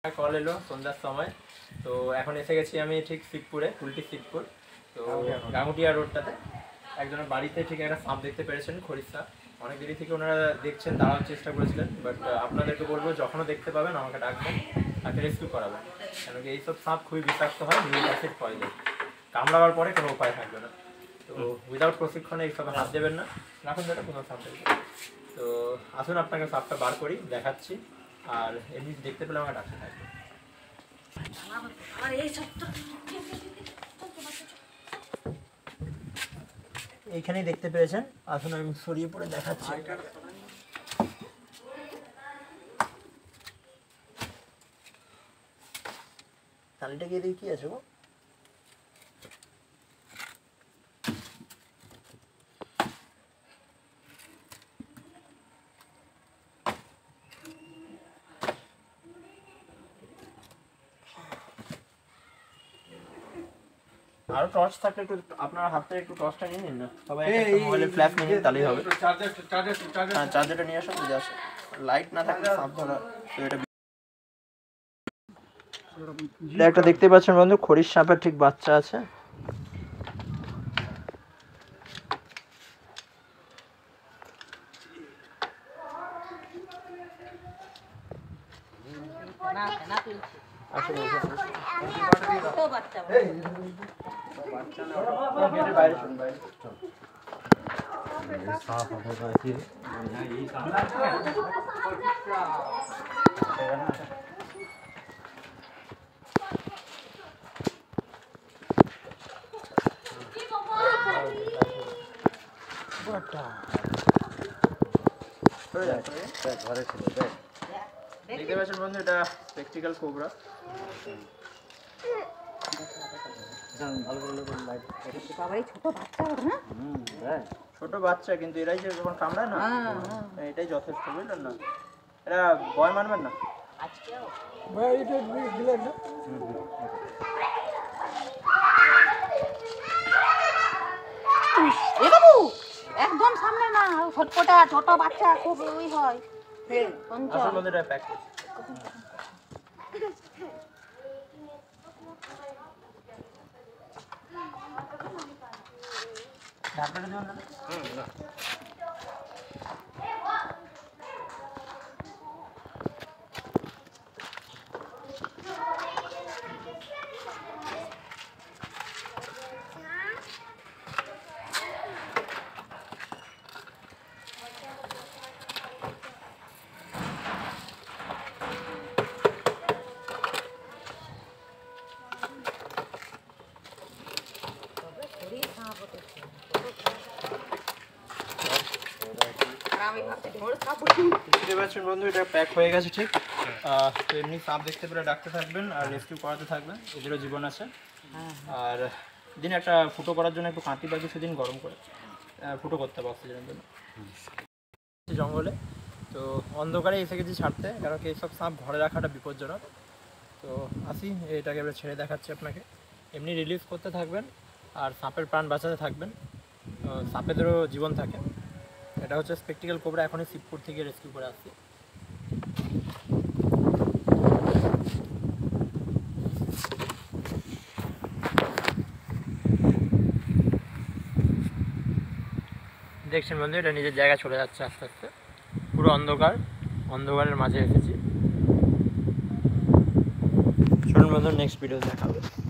Call এলো সন্ধ্যার সময়, তো এখন এসে গেছি আমি ঠিক শিবপুরে, কুলটি শিবপুর। তো গাঙ্গুটিয়া রোডটাতে একজনের বাড়িতে ঠিক একটা সাপ দেখতে পেরেছেন, খরিস সাপ। অনেক দেরি থেকে ওনারা দেখছেন, দাঁড়ানোর চেষ্টা করেছিলেন, বাট আপনাদেরকে বলবো যখনও দেখতে পাবেন আমাকে ডাকবেন, তাকে রেস্কিউ করাবেন। কেন কি এইসব সাপ খুবই বিষাক্ত হয়, নিউরো অ্যাসিড পয়জন, কামড়াবার পরে কোনো উপায় থাকবে না। তো উইদাউট প্রশিক্ষণে এইসব হাত দেবেন না, রাখুন যেটা কোনো সাপ দেখবে। তো আসুন আপনাকে সাপটা বার করি, দেখাচ্ছি, আর এমনি দেখতে পেলে আমাকে ডাকতে থাকবে। এইখানেই দেখতে পেয়েছেন, আসুন আমি সরিয়ে পড়ে দেখাচ্ছি। তালিটা গিয়ে দেখি কি আছে গো। আরো টর্চ থাকলে একটু আপনার হাত থেকে একটু টর্চটা নিয়ে নিন না, সবাই মোবাইলে ফ্ল্যাশ নিয়ে নিন, তাহলেই হবে। হ্যাঁ, চার্জারটা নিয়ে আসো, বুঝে আসো। লাইট না থাকলে সাপ ধরা তো এটা একটা দেখতে পাচ্ছেন বন্ধু, খরিস সাপের ঠিক বাচ্চা আছে। দেখতে পাচ্ছেন বন্ধু, এটা প্র্যাকটিক্যাল কোবরা। ছোট বাচ্চা, কিন্তু এরাই যে যখন কামড়ায় না, এটাই যথেষ্ট, বুঝলেন না? এরা ভয় মানবেন না। একদম সামনে না, ছটপটা ছোট বাচ্চা খুব ওই হয়। বন্ধু, এটা প্যাক হয়ে গেছে ঠিক। তো এমনি সাপ দেখতে পেলে ডাকতে থাকবেন আর রেস্কিউ করাতে থাকবেন, এদেরও জীবন আছে। আর দিন একটা ফুটো করার জন্য একটু কাঁটি বা কিছুদিন গরম করে ফুটো করতে হবে অক্সিজেনের জন্য জঙ্গলে। তো অন্ধকারে এসে গেছি ছাড়তে, কারণ কি এইসব সাপ ঘরে রাখাটা বিপজ্জনক। তো আসি, এটাকে এবার ছেড়ে দেখাচ্ছি আপনাকে। এমনি রিলিজ করতে থাকবেন আর সাপের প্রাণ বাঁচাতে থাকবেন, সাপেদেরও জীবন থাকে। এটা হচ্ছে স্পেকটিক্যাল কোবরা, এখনই শিবপুর থেকে রেস্কিউ করে আসছি। দেখছেন বন্ধু, এটা নিজের জায়গায় চলে যাচ্ছে আস্তে আস্তে, পুরো অন্ধকারের মাঝে এসেছি। চলুন বন্ধু, নেক্সট ভিডিও দেখাবো।